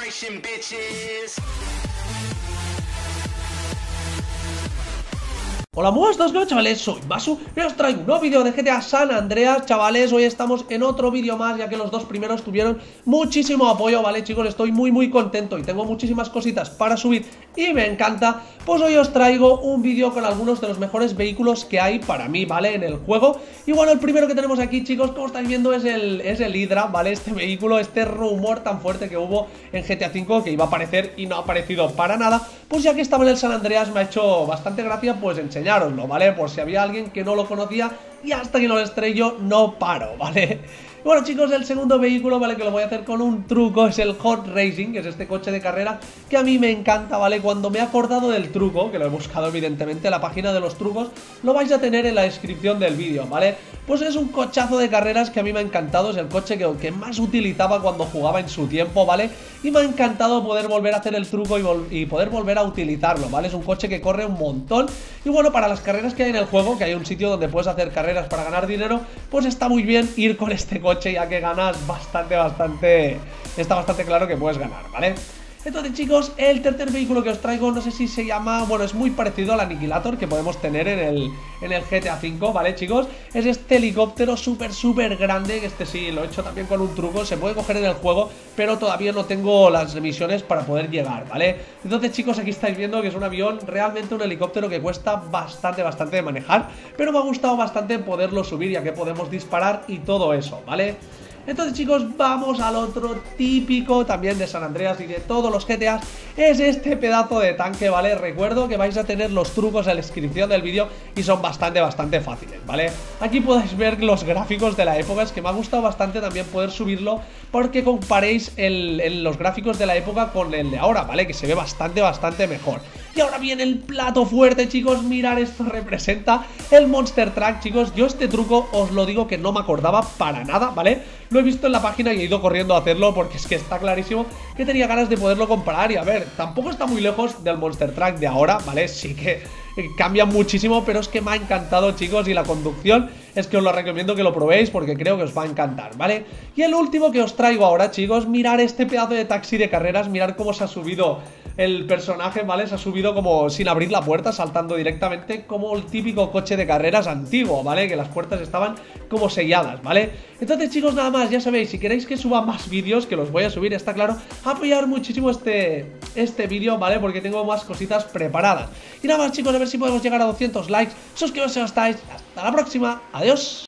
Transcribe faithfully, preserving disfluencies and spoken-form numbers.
generation, bitches. Hola, muy buenas tardes, chavales, soy Masu y os traigo un nuevo vídeo de G T A San Andreas, chavales. Hoy estamos en otro vídeo más, ya que los dos primeros tuvieron muchísimo apoyo, ¿vale, chicos? Estoy muy muy contento y tengo muchísimas cositas para subir y me encanta. Pues hoy os traigo un vídeo con algunos de los mejores vehículos que hay para mí, ¿vale? En el juego. Y bueno, el primero que tenemos aquí, chicos, como estáis viendo, es el, es el Hydra, ¿vale? Este vehículo, este rumor tan fuerte que hubo en G T A cinco, que iba a aparecer y no ha aparecido para nada. Pues ya que estaba en el San Andreas, me ha hecho bastante gracia, pues enseñároslo, ¿vale? Por si había alguien que no lo conocía y hasta que no lo estrello no paro, ¿vale? Bueno, chicos, el segundo vehículo, ¿vale? Que lo voy a hacer con un truco, es el Hot Racing, que es este coche de carrera que a mí me encanta, ¿vale? Cuando me he acordado del truco, que lo he buscado evidentemente, la página de los trucos lo vais a tener en la descripción del vídeo, ¿vale? Pues es un cochazo de carreras que a mí me ha encantado, es el coche que, que más utilizaba cuando jugaba en su tiempo, ¿vale? Y me ha encantado poder volver a hacer el truco y, y poder volver a utilizarlo, ¿vale? Es un coche que corre un montón y bueno, para las carreras que hay en el juego, que hay un sitio donde puedes hacer carreras para ganar dinero, pues está muy bien ir con este coche coche, ya que ganas bastante, bastante, está bastante claro que puedes ganar, ¿vale? Entonces, chicos, el tercer vehículo que os traigo, no sé si se llama, bueno, es muy parecido al Aniquilator que podemos tener en el, en el G T A cinco, ¿vale, chicos? Es este helicóptero súper, súper grande, que este sí, lo he hecho también con un truco, se puede coger en el juego, pero todavía no tengo las misiones para poder llegar, ¿vale? Entonces, chicos, aquí estáis viendo que es un avión, realmente un helicóptero que cuesta bastante, bastante de manejar, pero me ha gustado bastante poderlo subir, ya que podemos disparar y todo eso, ¿vale? Entonces, chicos, vamos al otro típico también de San Andreas y de todos los G T As. Es este pedazo de tanque, ¿vale? Recuerdo que vais a tener los trucos en la descripción del vídeo y son bastante, bastante fáciles, ¿vale? Aquí podéis ver los gráficos de la época. Es que me ha gustado bastante también poder subirlo porque comparéis el, el, los gráficos de la época con el de ahora, ¿vale? Que se ve bastante, bastante mejor. Y ahora viene el plato fuerte, chicos. Mirad, esto representa el Monster Truck, chicos. Yo este truco os lo digo que no me acordaba para nada, ¿vale? Lo he visto en la página y he ido corriendo a hacerlo porque es que está clarísimo que tenía ganas de poderlo comparar. Y a ver, tampoco está muy lejos del Monster Truck de ahora, ¿vale? Sí que cambia muchísimo, pero es que me ha encantado, chicos. Y la conducción es que os lo recomiendo que lo probéis porque creo que os va a encantar, ¿vale? Y el último que os traigo ahora, chicos, mirar este pedazo de taxi de carreras. Mirar cómo se ha subido el personaje, ¿vale? Se ha subido como sin abrir la puerta, saltando directamente, como el típico coche de carreras antiguo, ¿vale? Que las puertas estaban como selladas, ¿vale? Entonces, chicos, nada más, ya sabéis, si queréis que suba más vídeos, que los voy a subir, está claro, apoyar muchísimo este, este vídeo, ¿vale? Porque tengo más cositas preparadas. Y nada más, chicos, a ver si podemos llegar a doscientos likes. Suscribiros si no estáis. Hasta la próxima. Adiós.